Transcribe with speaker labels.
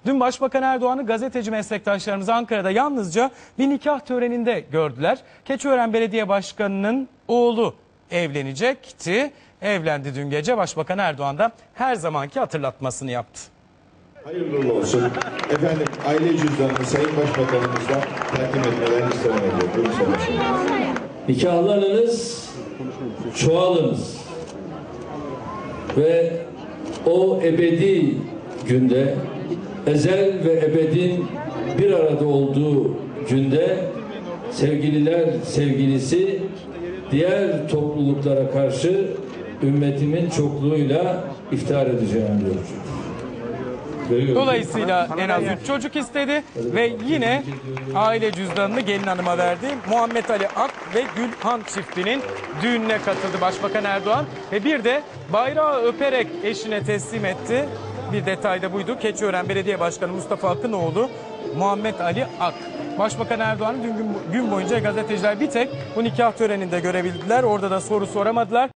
Speaker 1: Dün Başbakan Erdoğan'ı gazeteci meslektaşlarımız Ankara'da yalnızca bir nikah töreninde gördüler. Keçiören Belediye Başkanı'nın oğlu evlenecekti. Evlendi dün gece. Başbakan Erdoğan da her zamanki hatırlatmasını yaptı.
Speaker 2: Hayırlı uğurlu olsun. Efendim, aile cüzdanını Sayın Başbakanımızdan takdim etmelerini istemem ediyorum. Buyurun Sayın Başkanım.
Speaker 3: Nikahlarınız çoğalınız ve o ebedi günde, ezel ve ebedin bir arada olduğu günde sevgililer sevgilisi diğer topluluklara karşı ümmetimin çokluğuyla iftar edeceğim diyor.
Speaker 1: Dolayısıyla en az 3 çocuk istedi ve yine aile cüzdanını gelin hanıma verdi. Muhammed Ali Ak ve Gülhan çiftinin düğününe katıldı Başbakan Erdoğan ve bir de bayrağı öperek eşine teslim etti. Bir detay da buydu. Keçiören Belediye Başkanı Mustafa Ak'ın oğlu Muhammed Ali Ak. Başbakan Erdoğan'ı dün gün boyunca gazeteciler bir tek bu nikah töreninde görebildiler. Orada da soru soramadılar.